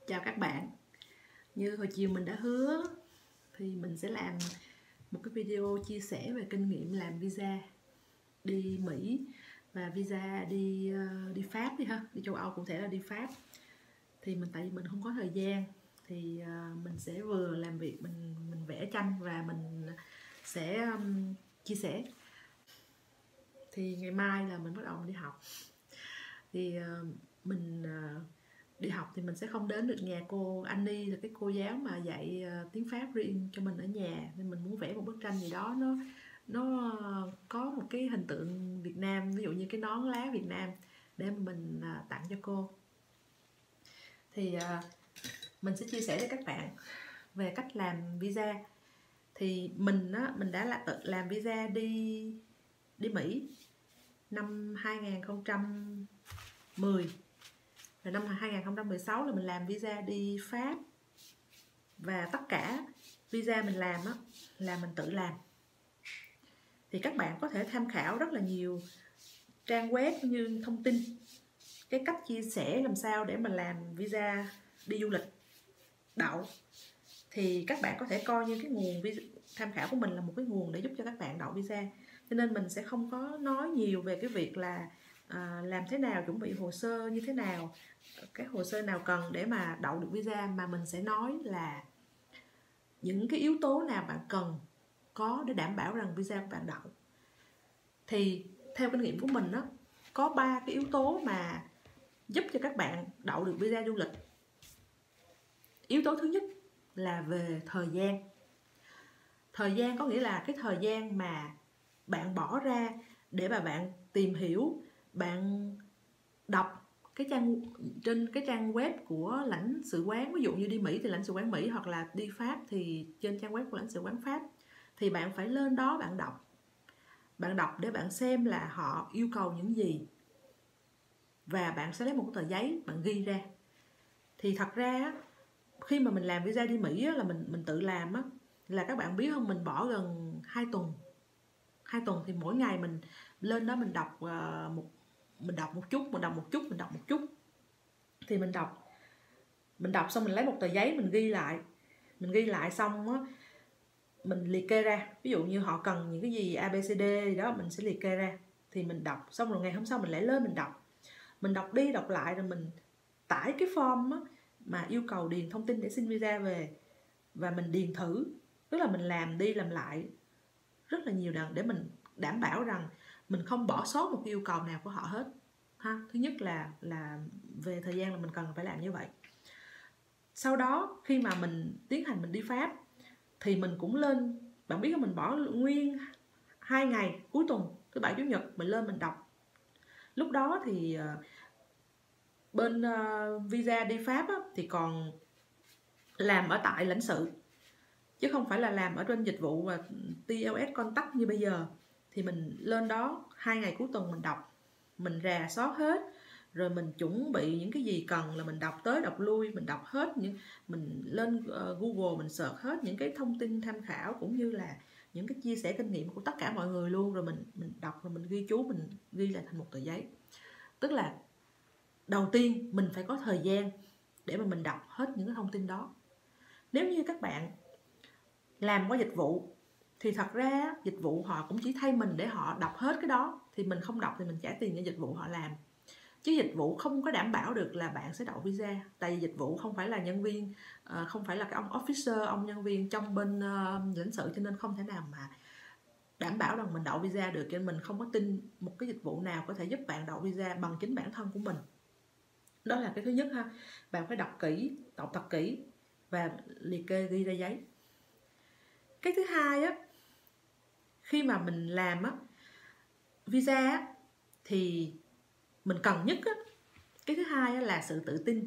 Chào các bạn. Như hồi chiều mình đã hứa thì mình sẽ làm một cái video chia sẻ về kinh nghiệm làm visa đi Mỹ và visa đi Pháp đi châu Âu, cụ thể là đi Pháp. Thì tại vì mình không có thời gian thì mình sẽ vừa làm việc mình vẽ tranh và mình sẽ chia sẻ. Thì ngày mai là mình bắt đầu đi học. Thì mình đi học thì mình sẽ không đến được nhà cô Annie, là cái cô giáo mà dạy tiếng Pháp riêng cho mình ở nhà, nên mình muốn vẽ một bức tranh gì đó nó có một cái hình tượng Việt Nam, ví dụ như cái nón lá Việt Nam, để mà mình tặng cho cô. Thì mình sẽ chia sẻ với các bạn về cách làm visa. Thì mình đã tự làm visa đi Mỹ năm 2010. Rồi năm 2016 là mình làm visa đi Pháp. Và tất cả visa mình làm là mình tự làm. Thì các bạn có thể tham khảo rất là nhiều trang web như thông tin, cái cách chia sẻ làm sao để mà làm visa đi du lịch đậu. Thì các bạn có thể coi như cái nguồn tham khảo của mình là một cái nguồn để giúp cho các bạn đậu visa. Cho nên mình sẽ không có nói nhiều về cái việc là làm thế nào, chuẩn bị hồ sơ như thế nào, cái hồ sơ nào cần để mà đậu được visa, mà mình sẽ nói là những cái yếu tố nào bạn cần có để đảm bảo rằng visa của bạn đậu. Thì theo kinh nghiệm của mình có 3 cái yếu tố mà giúp cho các bạn đậu được visa du lịch. Yếu tố thứ nhất là về thời gian. Thời gian có nghĩa là cái thời gian mà bạn bỏ ra để mà bạn tìm hiểu, bạn đọc trên cái trang web của lãnh sự quán. Ví dụ như đi Mỹ thì lãnh sự quán Mỹ, hoặc là đi Pháp thì trên trang web của lãnh sự quán Pháp. Thì bạn phải lên đó bạn đọc. Bạn đọc để bạn xem là họ yêu cầu những gì, và bạn sẽ lấy một cái tờ giấy bạn ghi ra. Thì thật ra khi mà mình làm visa đi Mỹ là mình tự làm là các bạn biết không, mình bỏ gần 2 tuần. 2 tuần thì mỗi ngày mình lên đó mình đọc một chút. Thì mình đọc xong mình lấy một tờ giấy mình ghi lại xong mình liệt kê ra. Ví dụ như họ cần những cái gì ABCD gì đó, mình sẽ liệt kê ra. Thì mình đọc xong rồi ngày hôm sau mình lại lên mình đọc đi đọc lại, rồi mình tải cái form mà yêu cầu điền thông tin để xin visa về, và mình điền thử. Tức là mình làm đi làm lại rất là nhiều lần để mình đảm bảo rằng mình không bỏ sót một cái yêu cầu nào của họ hết ha. Thứ nhất là về thời gian là mình cần phải làm như vậy. Sau đó khi mà mình tiến hành mình đi Pháp thì mình cũng lên, bạn biết là mình bỏ nguyên 2 ngày cuối tuần, thứ Bảy Chủ nhật, mình lên mình đọc. Lúc đó thì bên visa đi Pháp thì còn làm ở tại lãnh sự, chứ không phải là làm ở trên dịch vụ và TLS Contact như bây giờ. Thì mình lên đó 2 ngày cuối tuần mình đọc, mình rà soát hết, rồi mình chuẩn bị những cái gì cần là mình đọc tới đọc lui, mình đọc hết mình lên Google mình search hết những cái thông tin tham khảo, cũng như là những cái chia sẻ kinh nghiệm của tất cả mọi người luôn. Rồi mình đọc, rồi mình ghi chú, mình ghi lại thành một tờ giấy. Tức là đầu tiên mình phải có thời gian để mà mình đọc hết những cái thông tin đó. Nếu như các bạn làm qua dịch vụ thì thật ra dịch vụ họ cũng chỉ thay mình để họ đọc hết cái đó, thì mình không đọc thì mình trả tiền cho dịch vụ họ làm. Chứ dịch vụ không có đảm bảo được là bạn sẽ đậu visa. Tại vì dịch vụ không phải là nhân viên, không phải là cái ông officer, ông nhân viên trong bên lãnh sự, cho nên không thể nào mà đảm bảo rằng mình đậu visa được. Cho nên mình không có tin một cái dịch vụ nào có thể giúp bạn đậu visa bằng chính bản thân của mình. Đó là cái thứ nhất ha. Bạn phải đọc thật kỹ và liệt kê ghi ra giấy. Cái thứ hai khi mà mình làm visa thì mình cần nhất cái thứ hai là sự tự tin.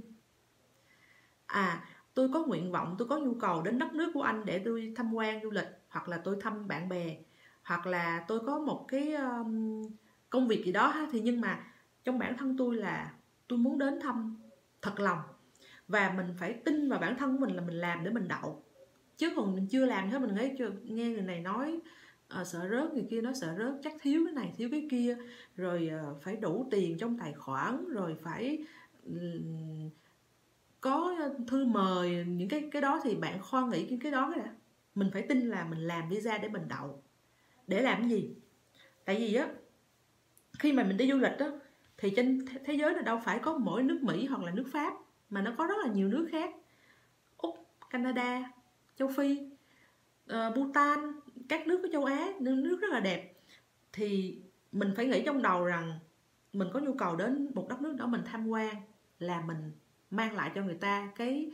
Tôi có nguyện vọng, tôi có nhu cầu đến đất nước của anh để tôi tham quan du lịch, hoặc là tôi thăm bạn bè, hoặc là tôi có một cái công việc gì đó thì nhưng mà trong bản thân tôi là tôi muốn đến thăm thật lòng, và mình phải tin vào bản thân của mình là mình làm để mình đậu. Chứ còn mình chưa làm hết, mình nghe người này nói sợ rớt, người kia nói sợ rớt, chắc thiếu cái này thiếu cái kia, rồi phải đủ tiền trong tài khoản, rồi phải có thư mời, những cái đó thì bạn khoan nghĩ cái đó đã. Mình phải tin là mình làm visa để mình đậu. Để làm cái gì? Tại vì á, khi mà mình đi du lịch á, thì trên thế giới là đâu phải có mỗi nước Mỹ hoặc là nước Pháp, mà nó có rất là nhiều nước khác. Úc, Canada, châu Phi, Bhutan, các nước ở châu Á, nước rất là đẹp. Thì mình phải nghĩ trong đầu rằng mình có nhu cầu đến một đất nước đó mình tham quan, là mình mang lại cho người ta cái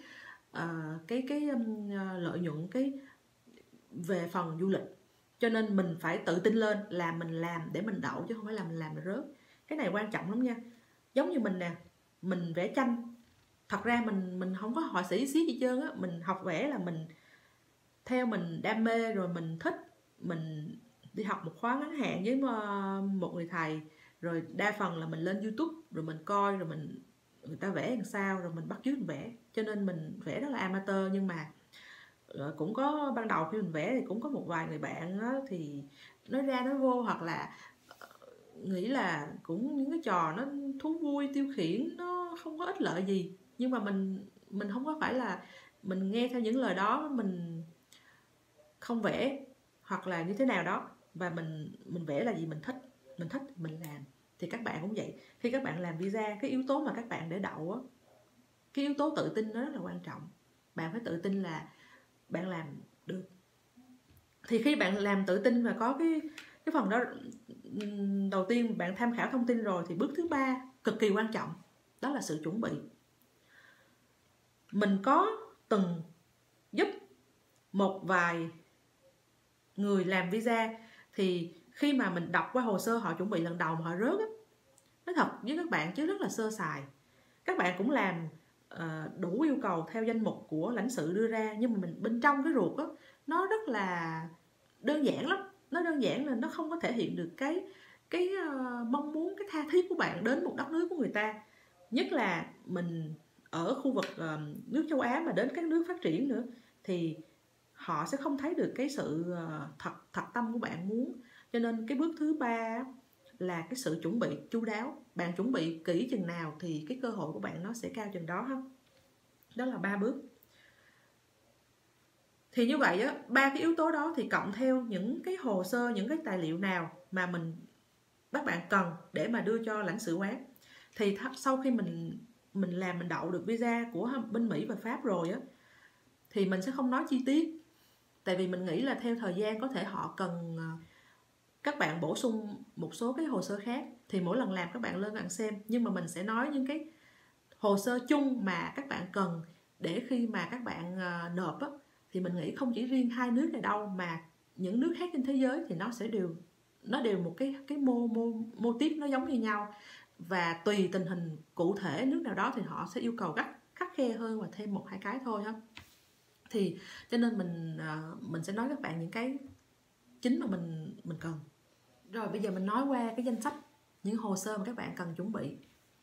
lợi nhuận về phần du lịch. Cho nên mình phải tự tin lên là mình làm để mình đậu, chứ không phải là mình làm để rớt. Cái này quan trọng lắm nha. Giống như mình nè, mình vẽ tranh, thật ra mình không có họa sĩ xí gì trơn á. Mình học vẽ là mình theo mình đam mê, rồi mình thích. Mình đi học một khóa ngắn hạn với một người thầy, rồi đa phần là mình lên YouTube rồi mình coi, rồi người ta vẽ làm sao rồi mình bắt chước mình vẽ. Cho nên mình vẽ rất là amateur, nhưng mà cũng có ban đầu khi mình vẽ thì cũng có một vài người bạn đó, thì nói ra nói vô, hoặc là nghĩ là cũng những cái trò nó thú vui tiêu khiển, nó không có ích lợi gì. Nhưng mà mình không có phải là mình nghe theo những lời đó mình không vẽ hoặc là như thế nào đó, và mình vẽ là gì mình thích mình làm. Thì các bạn cũng vậy, khi các bạn làm visa, cái yếu tố mà các bạn để đậu á, cái yếu tố tự tin nó rất là quan trọng. Bạn phải tự tin là bạn làm được. Thì khi bạn làm tự tin và có cái phần đó đầu tiên, bạn tham khảo thông tin rồi, thì bước thứ 3 cực kỳ quan trọng, đó là sự chuẩn bị. Mình có từng giúp một vài người làm visa, thì khi mà mình đọc qua hồ sơ họ chuẩn bị lần đầu mà họ rớt á, nói thật với các bạn chứ rất là sơ sài. Các bạn cũng làm đủ yêu cầu theo danh mục của lãnh sự đưa ra, nhưng mà mình bên trong cái ruột á, nó rất là đơn giản lắm. Nó đơn giản là nó không có thể hiện được cái mong muốn, cái tha thiết của bạn đến một đất nước của người ta. Nhất là mình ở khu vực nước châu Á mà đến các nước phát triển nữa, thì họ sẽ không thấy được cái sự thật tâm của bạn muốn. Cho nên cái bước thứ 3 là cái sự chuẩn bị chu đáo. Bạn chuẩn bị kỹ chừng nào thì cái cơ hội của bạn nó sẽ cao chừng đó ha. Đó là 3 bước. Thì như vậy á, 3 cái yếu tố đó thì cộng theo những cái hồ sơ, những cái tài liệu nào mà các bạn cần để mà đưa cho lãnh sự quán. Thì sau khi mình làm, mình đậu được visa của bên Mỹ và Pháp rồi á, thì mình sẽ không nói chi tiết. Tại vì mình nghĩ là theo thời gian có thể họ cần các bạn bổ sung một số cái hồ sơ khác, thì mỗi lần làm các bạn lên bạn xem. Nhưng mà mình sẽ nói những cái hồ sơ chung mà các bạn cần để khi mà các bạn nộp á, thì mình nghĩ không chỉ riêng 2 nước này đâu, mà những nước khác trên thế giới thì nó sẽ đều một cái mô típ nó giống như nhau. Và tùy tình hình cụ thể nước nào đó thì họ sẽ yêu cầu khắt khe hơn và thêm 1-2 cái thôi ha. Thì cho nên mình sẽ nói các bạn những cái chính mà mình cần. Rồi bây giờ mình nói qua cái danh sách những hồ sơ mà các bạn cần chuẩn bị.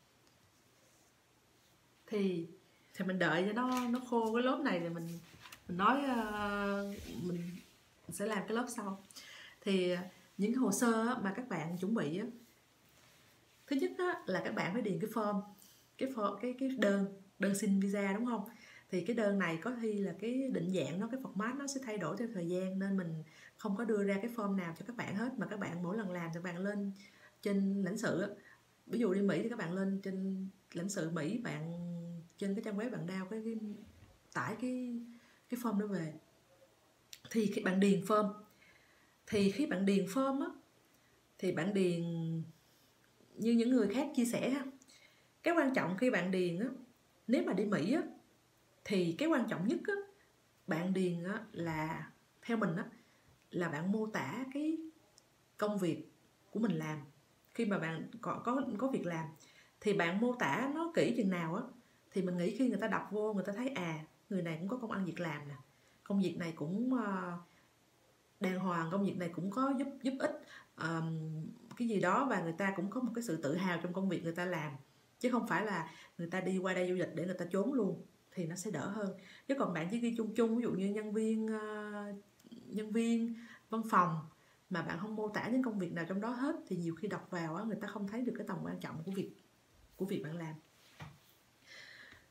Thì mình đợi cho nó khô cái lớp này rồi mình nói, mình sẽ làm cái lớp sau. Thì những hồ sơ mà các bạn chuẩn bị á, thứ nhất á, là các bạn phải điền cái form, cái đơn xin visa, đúng không? Thì cái đơn này có khi là cái định dạng nó, cái format nó sẽ thay đổi theo thời gian, nên mình không có đưa ra cái form nào cho các bạn hết, mà các bạn mỗi lần làm thì các bạn lên trên lãnh sự á. Ví dụ đi Mỹ thì các bạn lên trên lãnh sự Mỹ, bạn trên cái trang web bạn tải cái form đó về. Thì khi bạn điền form, thì khi bạn điền form á, thì bạn điền như những người khác chia sẻ ha. Cái quan trọng khi bạn điền á, nếu mà đi Mỹ á, thì cái quan trọng nhất á, bạn điền á, là theo mình á, là bạn mô tả cái công việc của mình làm. Khi mà bạn có việc làm thì bạn mô tả nó kỹ chừng nào á, thì mình nghĩ khi người ta đọc vô, người ta thấy người này cũng có công ăn việc làm nè, công việc này cũng đàng hoàng, công việc này cũng có giúp ích cái gì đó, và người ta cũng có một cái sự tự hào trong công việc người ta làm, chứ không phải là người ta đi qua đây du lịch để người ta trốn luôn, thì nó sẽ đỡ hơn. Chứ còn bạn chỉ ghi chung ví dụ như nhân viên văn phòng mà bạn không mô tả những công việc nào trong đó hết, thì nhiều khi đọc vào á, người ta không thấy được cái tầm quan trọng của việc bạn làm.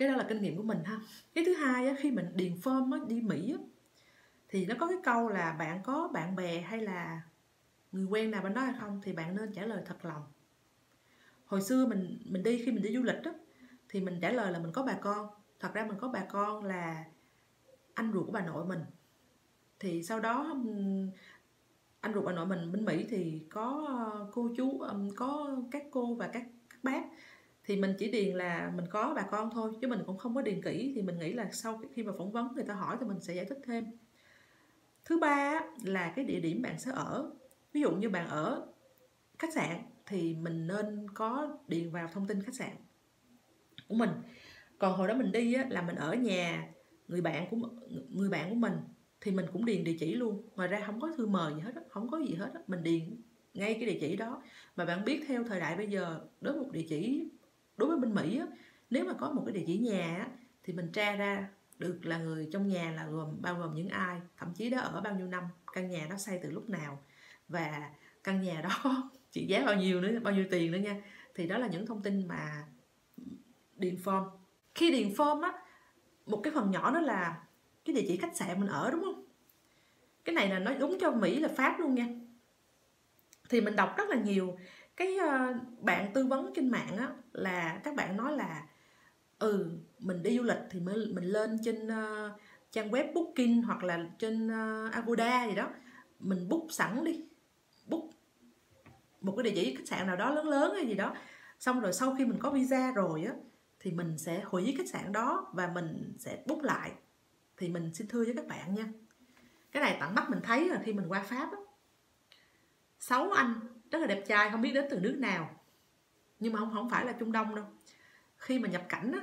Cái đó là kinh nghiệm của mình ha. Cái thứ hai á, khi mình điền form á, đi Mỹ á, thì nó có cái câu là bạn có bạn bè hay là người quen nào bên đó hay không, thì bạn nên trả lời thật lòng. Hồi xưa mình đi, khi mình đi du lịch á, thì mình trả lời là mình có bà con. Thật ra mình có bà con là anh ruột của bà nội mình. Thì sau đó anh ruột bà nội mình bên Mỹ thì có cô chú, có các cô và các bác. Thì mình chỉ điền là mình có bà con thôi, chứ mình cũng không có điền kỹ. Thì mình nghĩ là sau khi mà phỏng vấn người ta hỏi thì mình sẽ giải thích thêm. Thứ ba là cái địa điểm bạn sẽ ở. Ví dụ như bạn ở khách sạn thì mình nên có điền vào thông tin khách sạn của mình. Còn hồi đó mình đi á, là mình ở nhà người bạn của mình thì mình cũng điền địa chỉ luôn. Ngoài ra không có thư mời gì hết á, không có gì hết á, mình điền ngay cái địa chỉ đó. Mà bạn biết theo thời đại bây giờ, đối với một địa chỉ, đối với bên Mỹ á, nếu mà có một cái địa chỉ nhà á, thì mình tra ra được là người trong nhà là bao gồm những ai, thậm chí đã ở bao nhiêu năm, căn nhà đó xây từ lúc nào, và căn nhà đó trị giá bao nhiêu nữa, bao nhiêu tiền nữa nha. Thì đó là những thông tin mà điền form. Khi điền form á, một cái phần nhỏ đó là cái địa chỉ khách sạn mình ở, đúng không? Cái này là nói đúng cho Mỹ là Pháp luôn nha. Thì mình đọc rất là nhiều cái bạn tư vấn trên mạng á, là các bạn nói là mình đi du lịch thì mình lên trên trang web Booking hoặc là trên Agoda gì đó, mình book sẵn đi, book một cái địa chỉ khách sạn nào đó lớn lớn hay gì đó, xong rồi sau khi mình có visa rồi á thì mình sẽ hủy khách sạn đó và mình sẽ book lại. Thì mình xin thưa với các bạn nha, cái này tận mắt mình thấy là khi mình qua Pháp á, 6 anh rất là đẹp trai, không biết đến từ nước nào, nhưng mà không phải là Trung Đông đâu. Khi mà nhập cảnh á,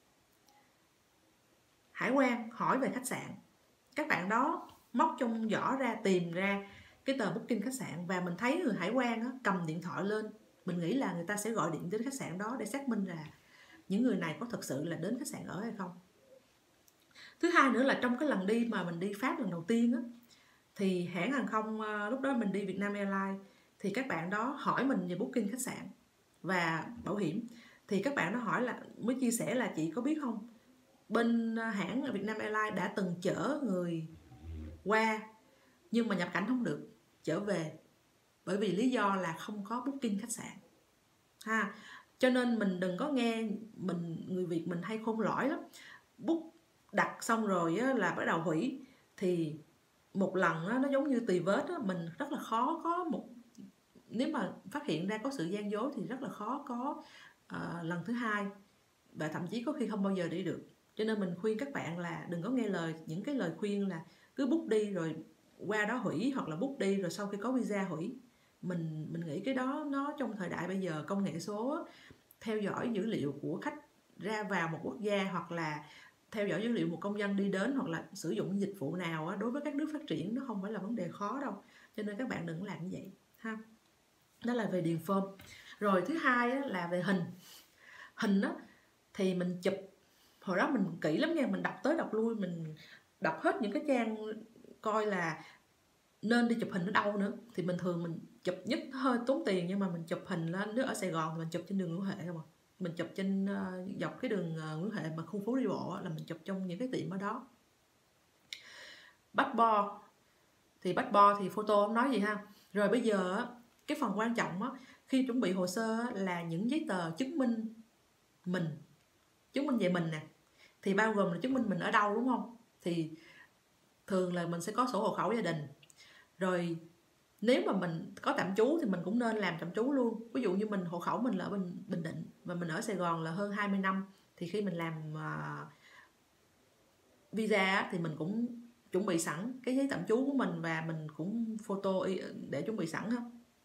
hải quan hỏi về khách sạn, các bạn đó móc trong giỏ ra, tìm ra cái tờ booking khách sạn, và mình thấy người hải quan á, cầm điện thoại lên. Mình nghĩ là người ta sẽ gọi điện đến khách sạn đó để xác minh là những người này có thực sự là đến khách sạn ở hay không. Thứ hai nữa là trong cái lần đi mà mình đi Pháp lần đầu tiên á, thì hãng hàng không lúc đó mình đi Vietnam Airlines, thì các bạn đó hỏi mình về booking khách sạn và bảo hiểm. Thì các bạn đó hỏi là, mới chia sẻ là chị có biết không, bên hãng Vietnam Airlines đã từng chở người qua nhưng mà nhập cảnh không được trở về, bởi vì lý do là không có booking khách sạn ha. Cho nên mình đừng có nghe, người Việt mình hay khôn lỏi lắm, book đặt xong rồi á, là bắt đầu hủy. Thì một lần á, nó giống như tì vết á, mình rất là khó có một, nếu mà phát hiện ra có sự gian dối thì rất là khó có lần thứ hai, và thậm chí có khi không bao giờ đi được. Cho nên mình khuyên các bạn là đừng có nghe những cái lời khuyên là cứ book đi rồi qua đó hủy, hoặc là book đi rồi sau khi có visa hủy. Mình nghĩ cái đó nó trong thời đại bây giờ công nghệ số, theo dõi dữ liệu của khách ra vào một quốc gia, hoặc là theo dõi dữ liệu một công dân đi đến, hoặc là sử dụng dịch vụ nào á, đối với các nước phát triển nó không phải là vấn đề khó đâu. Cho nên các bạn đừng làm như vậy ha. Đó là về điền form. Rồi thứ hai á, là về hình á, thì mình chụp, hồi đó mình kỹ lắm nha, mình đọc tới đọc lui, mình đọc hết những cái trang coi là nên đi chụp hình ở đâu nữa. Thì mình thường mình chụp nhất hơi tốn tiền, nhưng mà mình chụp hình lên, nếu ở Sài Gòn thì mình chụp trên đường Nguyễn Huệ không à. Mình chụp trên dọc cái đường Nguyễn Huệ mà khu phố đi bộ là mình chụp trong những cái tiệm ở đó. Passport thì photo không nói gì ha. Rồi bây giờ cái phần quan trọng á, khi chuẩn bị hồ sơ là những giấy tờ chứng minh về mình nè, thì bao gồm là chứng minh mình ở đâu, đúng không? Thì thường là mình sẽ có sổ hộ khẩu gia đình. Rồi nếu mà mình có tạm trú thì mình cũng nên làm tạm trú luôn. Ví dụ như hộ khẩu mình là ở Bình Định và mình ở Sài Gòn là hơn 20 năm, thì khi mình làm visa thì mình cũng chuẩn bị sẵn cái giấy tạm trú của mình, và mình cũng photo để chuẩn bị sẵn ha.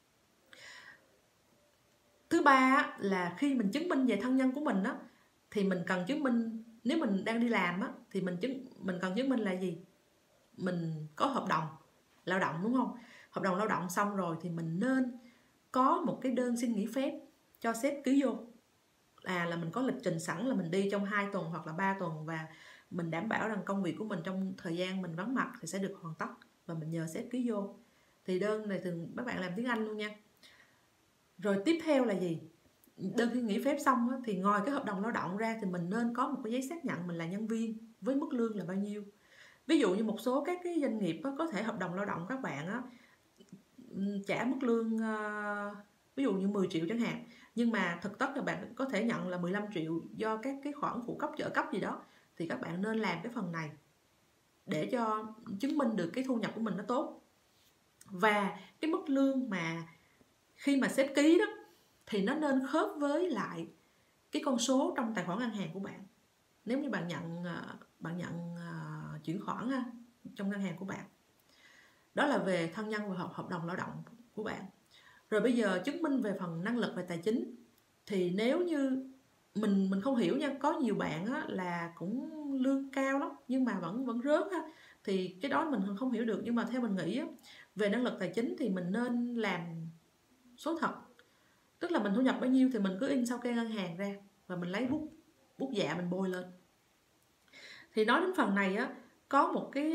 Thứ ba là khi mình chứng minh về thân nhân của mình á, thì mình cần chứng minh, nếu mình đang đi làm á, thì mình cần chứng minh là gì? Mình có hợp đồng lao động, đúng không? Hợp đồng lao động xong rồi thì mình nên có một cái đơn xin nghỉ phép cho sếp ký vô, là mình có lịch trình sẵn là mình đi trong 2 tuần hoặc là 3 tuần, và mình đảm bảo rằng công việc của mình trong thời gian mình vắng mặt thì sẽ được hoàn tất, và mình nhờ sếp ký vô. Thì đơn này thường các bạn làm tiếng Anh luôn nha. Rồi tiếp theo là gì? đơn xin nghỉ phép xong á, thì ngoài cái hợp đồng lao động ra thì mình nên có một cái giấy xác nhận mình là nhân viên với mức lương là bao nhiêu. Ví dụ như một số các cái doanh nghiệp á, có thể hợp đồng lao động các bạn á, trả mức lương ví dụ như 10 triệu chẳng hạn, nhưng mà thực tất là bạn có thể nhận là 15 triệu do các cái khoản phụ cấp trợ cấp gì đó, thì các bạn nên làm cái phần này để cho chứng minh được cái thu nhập của mình nó tốt. Và cái mức lương mà khi mà sếp ký đó thì nó nên khớp với lại cái con số trong tài khoản ngân hàng của bạn. Nếu như bạn nhận chuyển khoản ha, trong ngân hàng của bạn. Đó là về thân nhân và hợp đồng lao động của bạn. Rồi bây giờ chứng minh về phần năng lực về tài chính, thì nếu như mình không hiểu nha, có nhiều bạn á, là cũng lương cao lắm nhưng mà vẫn rớt ha, thì cái đó mình không hiểu được. Nhưng mà theo mình nghĩ á, về năng lực tài chính thì mình nên làm số thật, tức là mình thu nhập bao nhiêu thì mình cứ in sao kê ngân hàng ra và mình lấy bút dạ mình bôi lên. Thì nói đến phần này á, có một cái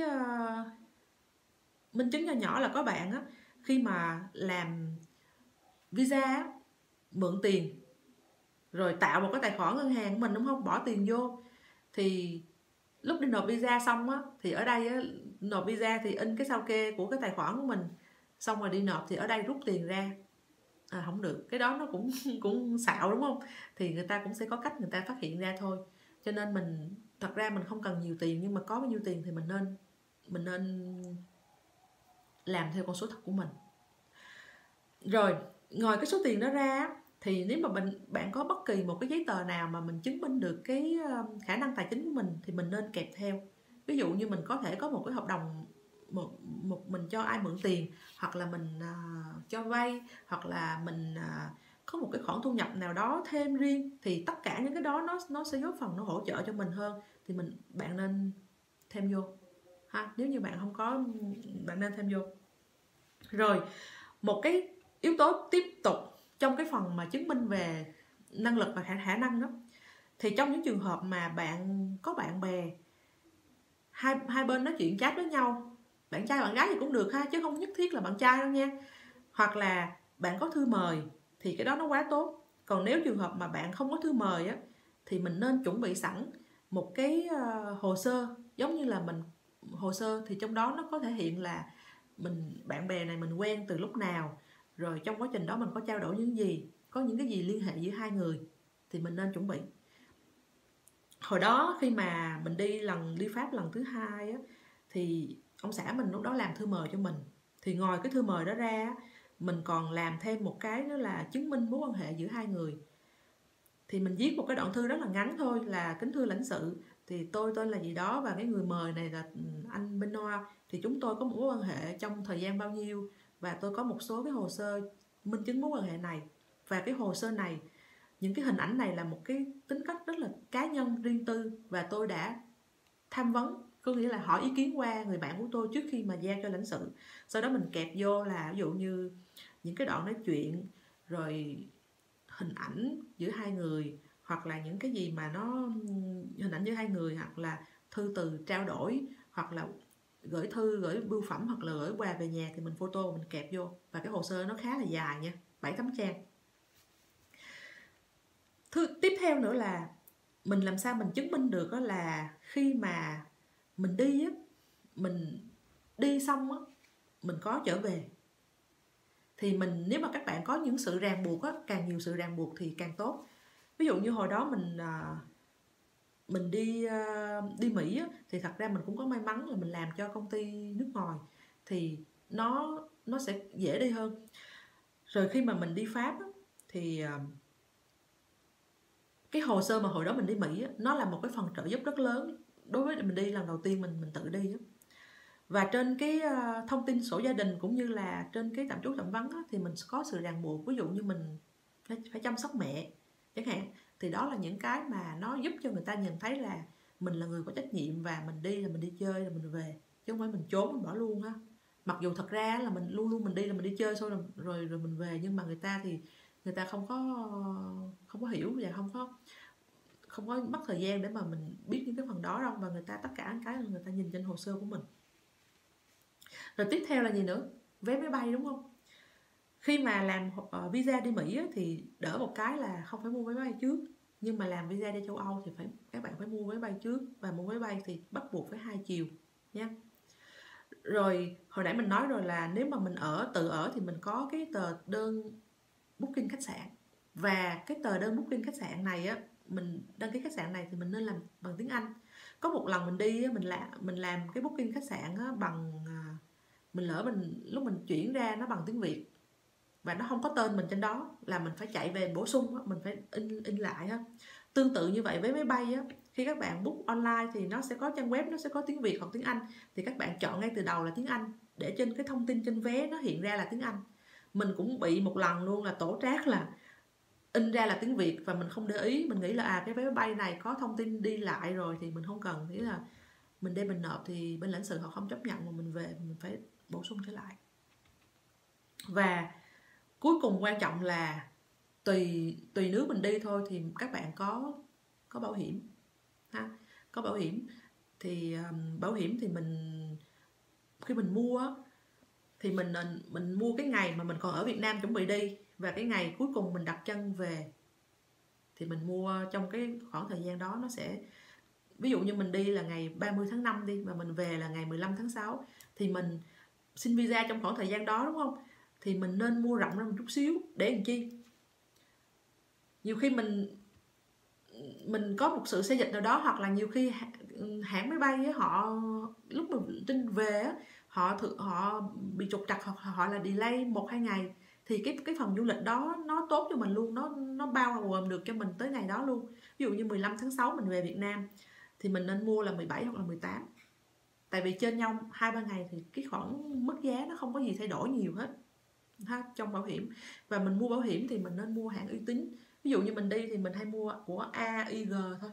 minh chứng nhỏ là có bạn á, khi mà làm visa mượn tiền rồi tạo một cái tài khoản ngân hàng của mình, đúng không, bỏ tiền vô, thì lúc đi nộp visa xong á, thì ở đây á, nộp visa thì in cái sao kê của cái tài khoản của mình, xong rồi đi nộp thì ở đây rút tiền ra, không được. Cái đó nó cũng xạo, đúng không? Thì người ta cũng sẽ có cách người ta phát hiện ra thôi. Cho nên mình thật ra mình không cần nhiều tiền, nhưng mà có bao nhiêu tiền thì mình nên làm theo con số thật của mình. Rồi ngoài cái số tiền đó ra thì nếu mà bạn có bất kỳ một cái giấy tờ nào mà mình chứng minh được cái khả năng tài chính của mình thì mình nên kèm theo. Ví dụ như mình có thể có một cái hợp đồng, mình cho ai mượn tiền, hoặc là mình cho vay, hoặc là mình có một cái khoản thu nhập nào đó thêm riêng, thì tất cả những cái đó nó sẽ góp phần nó hỗ trợ cho mình hơn, thì bạn nên thêm vô ha. Nếu như bạn không có, bạn nên thêm vô. Rồi một cái yếu tố tiếp tục trong cái phần mà chứng minh về năng lực và khả năng đó, thì trong những trường hợp mà bạn có bạn bè, hai bên nói chuyện chat với nhau, bạn trai bạn gái thì cũng được ha, chứ không nhất thiết là bạn trai đâu nha, hoặc là bạn có thư mời thì cái đó nó quá tốt. Còn nếu trường hợp mà bạn không có thư mời á, thì mình nên chuẩn bị sẵn một cái hồ sơ, giống như là hồ sơ thì trong đó nó có thể hiện là bạn bè này mình quen từ lúc nào, rồi trong quá trình đó mình có trao đổi những gì, có những cái gì liên hệ giữa hai người, thì mình nên chuẩn bị. Hồi đó khi mà mình đi Pháp lần thứ 2 á, thì ông xã mình lúc đó làm thư mời cho mình. Thì ngoài cái thư mời đó ra, mình còn làm thêm một cái nữa là chứng minh mối quan hệ giữa hai người. Thì mình viết một cái đoạn thư rất là ngắn thôi, là kính thưa lãnh sự, thì tôi tên là gì đó và cái người mời này là anh Benoit, thì chúng tôi có một mối quan hệ trong thời gian bao nhiêu, và tôi có một số cái hồ sơ minh chứng mối quan hệ này, và cái hồ sơ này, những cái hình ảnh này là một cái tính cách rất là cá nhân riêng tư, và tôi đã tham vấn, có nghĩa là hỏi ý kiến qua người bạn của tôi trước khi mà giao cho lãnh sự. Sau đó mình kẹp vô là ví dụ như những cái đoạn nói chuyện, rồi hình ảnh giữa hai người, hoặc là những cái gì mà nó hình ảnh giữa hai người, hoặc là thư từ trao đổi, hoặc là gửi thư, gửi bưu phẩm, hoặc là gửi quà về nhà, thì mình photo mình kẹp vô. Và cái hồ sơ nó khá là dài nha, 7-8 trang. Tiếp theo nữa là mình làm sao mình chứng minh được đó là khi mà mình đi xong á, mình có trở về. Thì nếu mà các bạn có những sự ràng buộc á, càng nhiều sự ràng buộc thì càng tốt. Ví dụ như hồi đó mình đi Mỹ á, thì thật ra mình cũng có may mắn là mình làm cho công ty nước ngoài, thì nó sẽ dễ đi hơn. Rồi khi mà mình đi Pháp á, thì cái hồ sơ mà hồi đó mình đi Mỹ á, nó là một cái phần trợ giúp rất lớn đối với mình đi lần đầu tiên mình tự đi á. Và trên cái thông tin sổ gia đình cũng như là trên cái tạm trú tạm vắng á, thì mình có sự ràng buộc. Ví dụ như mình phải chăm sóc mẹ chẳng hạn, thì đó là những cái mà nó giúp cho người ta nhìn thấy là mình là người có trách nhiệm, và mình đi là mình đi chơi là mình về, chứ không phải mình trốn mình bỏ luôn á. Mặc dù thật ra là mình luôn mình đi là mình đi chơi rồi mình về, nhưng mà người ta không có hiểu, và không có mất thời gian để mà mình biết những cái phần đó đâu, và người ta tất cả cái là người ta nhìn trên hồ sơ của mình. Rồi tiếp theo là gì nữa? Vé máy bay, đúng không? Khi mà làm visa đi Mỹ á, thì đỡ một cái là không phải mua vé máy bay trước, nhưng mà làm visa đi châu Âu thì các bạn phải mua vé bay trước, và mua vé bay thì bắt buộc phải 2 chiều nha. Rồi hồi nãy mình nói rồi là nếu mà mình tự ở thì mình có cái tờ đơn booking khách sạn, và cái tờ đơn booking khách sạn này á, mình đăng ký khách sạn này thì mình nên làm bằng tiếng Anh. Có một lần mình đi á, mình làm cái booking khách sạn á, bằng lúc mình chuyển ra nó bằng tiếng Việt và nó không có tên mình trên đó, là mình phải chạy về bổ sung á, mình phải in lại á. Tương tự như vậy với máy bay á, khi các bạn book online thì nó sẽ có trang web, nó sẽ có tiếng Việt hoặc tiếng Anh, thì các bạn chọn ngay từ đầu là tiếng Anh để trên cái thông tin trên vé nó hiện ra là tiếng Anh. Mình cũng bị một lần luôn là tổ trác là in ra là tiếng Việt và mình không để ý, mình nghĩ là cái vé máy bay này có thông tin đi lại rồi thì mình không cần, nghĩa là mình đem mình nộp thì bên lãnh sự họ không chấp nhận, mà mình về mình phải bổ sung trở lại. Và cuối cùng quan trọng là tùy nước mình đi thôi thì các bạn có bảo hiểm ha. Có bảo hiểm thì khi mình mua thì mình mua cái ngày mà mình còn ở Việt Nam chuẩn bị đi, và cái ngày cuối cùng mình đặt chân về thì mình mua trong cái khoảng thời gian đó. Nó sẽ, ví dụ như mình đi là ngày 30 tháng 5 đi, mà mình về là ngày 15 tháng 6 thì mình xin visa trong khoảng thời gian đó, đúng không? Thì mình nên mua rộng ra một chút xíu để làm chi? Nhiều khi mình có một sự xê dịch nào đó, hoặc là nhiều khi hãng máy bay ấy, họ lúc mà tin về á, họ bị trục trặc hoặc họ là delay 1-2 ngày, thì cái phần du lịch đó nó tốt cho mình luôn, nó bao gồm được cho mình tới ngày đó luôn. Ví dụ như 15 tháng 6 mình về Việt Nam thì mình nên mua là 17 hoặc là 18, tại vì trên nhau 2-3 ngày thì cái khoản mức giá nó không có gì thay đổi nhiều hết ha, trong bảo hiểm. Và mình mua bảo hiểm thì mình nên mua hãng uy tín. Ví dụ như mình đi thì mình hay mua của AIG thôi,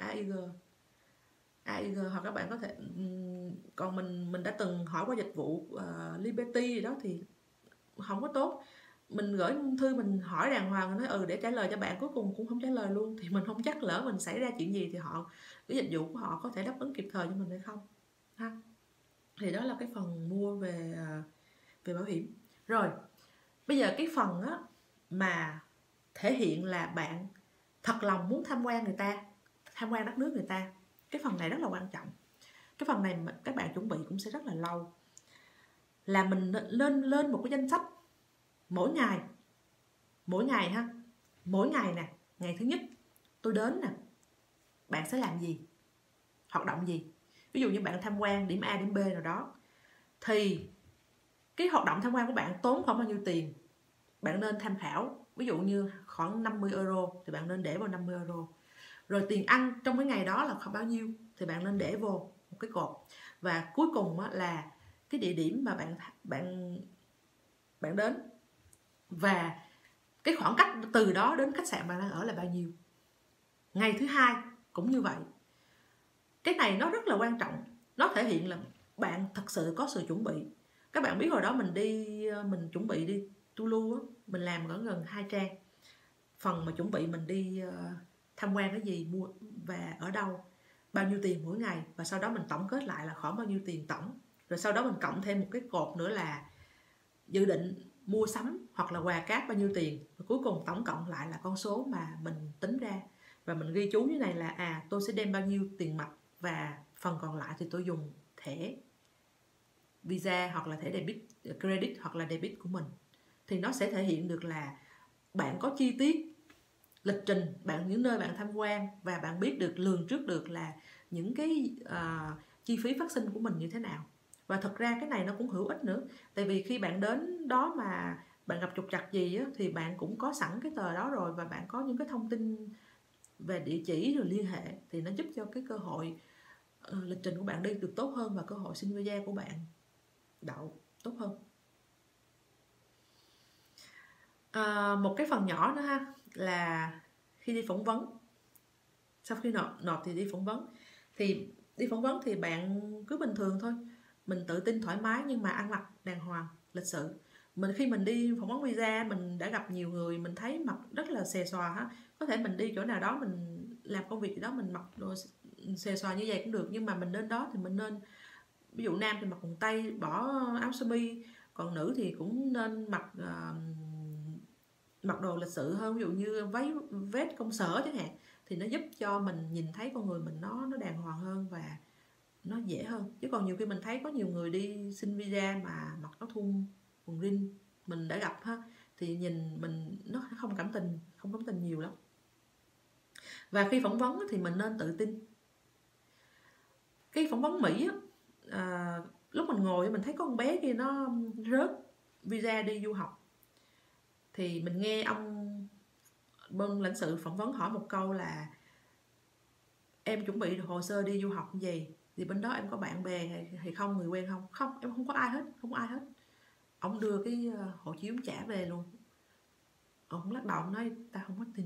AIG hoặc các bạn có thể còn mình đã từng hỏi qua dịch vụ Liberty gì đó thì không có tốt. Mình gửi thư mình hỏi đàng hoàng, nói để trả lời cho bạn, cuối cùng cũng không trả lời luôn, thì mình không chắc lỡ mình xảy ra chuyện gì thì cái dịch vụ của họ có thể đáp ứng kịp thời cho mình hay không ha. Thì đó là cái phần mua về bảo hiểm. Rồi bây giờ cái phần á mà thể hiện là bạn thật lòng muốn tham quan đất nước người ta, cái phần này rất là quan trọng. Cái phần này mà các bạn chuẩn bị cũng sẽ rất là lâu, là mình lên một cái danh sách mỗi ngày ha. Mỗi ngày nè, ngày thứ nhất tôi đến nè, bạn sẽ làm gì, hoạt động gì. Ví dụ như bạn tham quan điểm A điểm B nào đó, thì cái hoạt động tham quan của bạn tốn khoảng bao nhiêu tiền, bạn nên tham khảo. Ví dụ như khoảng 50 euro thì bạn nên để vào 50 euro. Rồi tiền ăn trong cái ngày đó là khoảng bao nhiêu thì bạn nên để vô một cái cột. Và cuối cùng là cái địa điểm mà bạn đến, và cái khoảng cách từ đó đến khách sạn bạn đang ở là bao nhiêu. Ngày thứ hai cũng như vậy. Cái này nó rất là quan trọng, nó thể hiện là bạn thật sự có sự chuẩn bị. Các bạn biết hồi đó mình chuẩn bị đi Tulu á, mình làm gần 2 trang. Phần mà chuẩn bị mình đi tham quan cái gì, mua và ở đâu, bao nhiêu tiền mỗi ngày, và sau đó mình tổng kết lại là khoảng bao nhiêu tiền tổng. Rồi sau đó mình cộng thêm một cái cột nữa là dự định mua sắm hoặc là quà cáp bao nhiêu tiền. Và cuối cùng tổng cộng lại là con số mà mình tính ra. Và mình ghi chú như này là tôi sẽ đem bao nhiêu tiền mặt, và phần còn lại thì tôi dùng thẻ Visa hoặc là thẻ debit, credit hoặc là debit của mình. Thì nó sẽ thể hiện được là bạn có chi tiết lịch trình, những nơi bạn tham quan, và bạn biết được, lường trước được là những cái chi phí phát sinh của mình như thế nào. Và thật ra cái này nó cũng hữu ích nữa, tại vì khi bạn đến đó mà bạn gặp trục trặc gì á, thì bạn cũng có sẵn cái tờ đó rồi, và bạn có những cái thông tin về địa chỉ rồi liên hệ, thì nó giúp cho cái cơ hội lịch trình của bạn đi được tốt hơn, và cơ hội xin visa của bạn đậu tốt hơn. Một cái phần nhỏ nữa ha, là khi đi phỏng vấn, sau khi nộp thì đi phỏng vấn. Thì đi phỏng vấn thì bạn cứ bình thường thôi, mình tự tin thoải mái, nhưng mà ăn mặc đàng hoàng, lịch sự. Khi mình đi phỏng vấn visa, mình đã gặp nhiều người mình thấy mặc rất là xề xòa ha. Có thể mình đi chỗ nào đó, mình làm công việc gì đó, mình mặc đồ xề xòa như vậy cũng được, nhưng mà mình đến đó thì mình nên, ví dụ nam thì mặc quần tây, bỏ áo sơ mi, Còn nữ thì cũng nên mặc đồ lịch sự hơn, ví dụ như váy vest công sở chẳng hạn, thì nó giúp cho mình nhìn thấy con người mình nó đàng hoàng hơn và nó dễ hơn. Chứ còn nhiều khi mình thấy có nhiều người đi xin visa mà mặc áo thun quần jean, mình đã gặp ha, thì nhìn mình nó không cảm tình nhiều lắm. Và khi phỏng vấn thì mình nên tự tin. Cái phỏng vấn Mỹ á, lúc mình ngồi mình thấy có con bé kia nó rớt visa đi du học, thì mình nghe ông bên lãnh sự phỏng vấn hỏi một câu là em chuẩn bị hồ sơ đi du học gì, thì bên đó em có bạn bè hay không, người quen không? Không, em không có ai hết. Ông đưa cái hộ chiếu trả về luôn. Ông lắc đầu nói ta không có tin.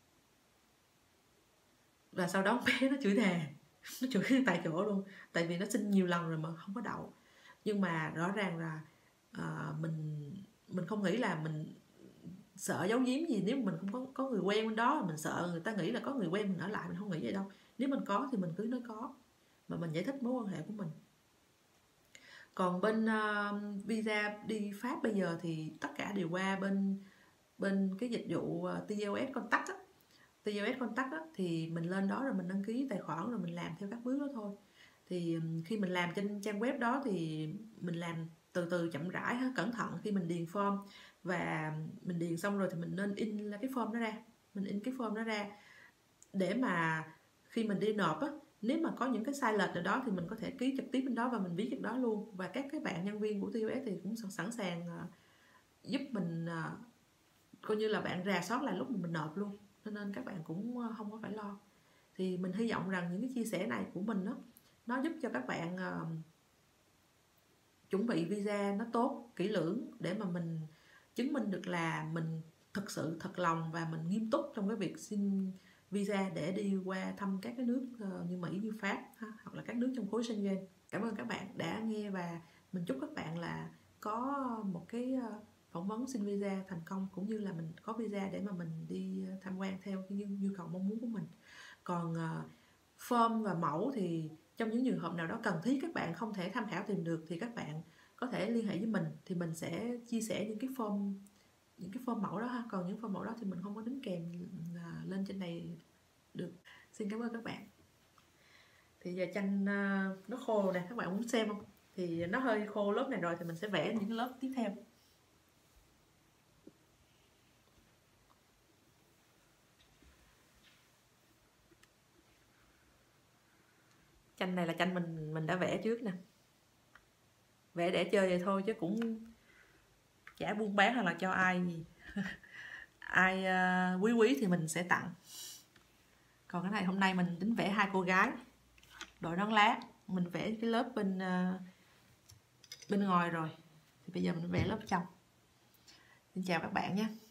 Và sau đó bé nó chửi thề, nó chửi tại chỗ luôn, tại vì nó xin nhiều lần rồi mà không có đậu. Nhưng mà rõ ràng là mình không nghĩ là mình sợ giấu giếm gì. Nếu mình không có người quen bên đó, mình sợ người ta nghĩ là có người quen mình ở lại, mình không nghĩ vậy đâu. Nếu mình có thì mình cứ nói có, mà mình giải thích mối quan hệ của mình. Còn bên visa đi Pháp bây giờ thì tất cả đều qua bên cái dịch vụ TOS Contact á. TOS Contact á, thì mình lên đó rồi mình đăng ký tài khoản rồi mình làm theo các bước đó thôi. Thì khi mình làm trên trang web đó thì mình làm từ từ chậm rãi, cẩn thận khi mình điền form. Và mình điền xong rồi thì mình nên in cái form đó ra. Mình in cái form đó ra để mà khi mình đi nộp á, nếu mà có những cái sai lệch ở đó thì mình có thể ký trực tiếp bên đó và mình viết trực đó luôn. Và các cái bạn nhân viên của TOS thì cũng sẵn sàng giúp mình, coi như là bạn rà soát lại lúc mình nộp luôn, cho nên các bạn cũng không có phải lo. Thì mình hy vọng rằng những cái chia sẻ này của mình đó, nó giúp cho các bạn chuẩn bị visa nó tốt, kỹ lưỡng, để mà mình chứng minh được là mình thực sự thật lòng và mình nghiêm túc trong cái việc xin visa để đi qua thăm các cái nước như Mỹ, như Pháp hoặc là các nước trong khối Schengen. Cảm ơn các bạn đã nghe và mình chúc các bạn là có một cái phỏng vấn xin visa thành công, cũng như là mình có visa để mà mình đi tham quan theo cái nhu cầu mong muốn của mình. Còn form và mẫu thì trong những trường hợp nào đó cần thiết các bạn không thể tham khảo tìm được thì các bạn có thể liên hệ với mình, thì mình sẽ chia sẻ những cái form mẫu đó ha. Còn những form mẫu đó thì mình không có đính kèm lên trên này được. Xin cảm ơn các bạn. Thì giờ tranh nó khô rồi nè, các bạn muốn xem không? Thì nó hơi khô lớp này rồi thì mình sẽ vẽ những lớp tiếp theo. Tranh này là tranh mình đã vẽ trước nè, vẽ để chơi vậy thôi chứ cũng chả buôn bán hay là cho ai gì. Ai quý thì mình sẽ tặng. Còn cái này hôm nay mình tính vẽ hai cô gái đội nón lá, mình vẽ cái lớp bên ngoài rồi, thì bây giờ mình vẽ lớp trong. Xin chào các bạn nhé.